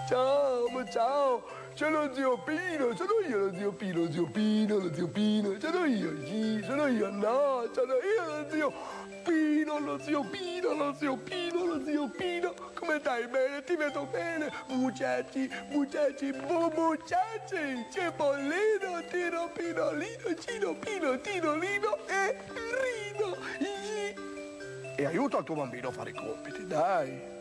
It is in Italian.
Ciao, ma ciao. C'è lo zio Pino, sono io lo zio Pino, lo zio Pino, lo zio Pino. Sono io, sì, sono io, no, sono io lo zio Pino, lo zio Pino, lo zio Pino, lo zio Pino. Come stai bene? Ti vedo bene. Mucciacci, mucciacci, mucciacci. C'è Pollino, Tino, Pinolino, Cino, Pino, Tinolino e Rino. E aiuta il tuo bambino a fare i compiti, dai.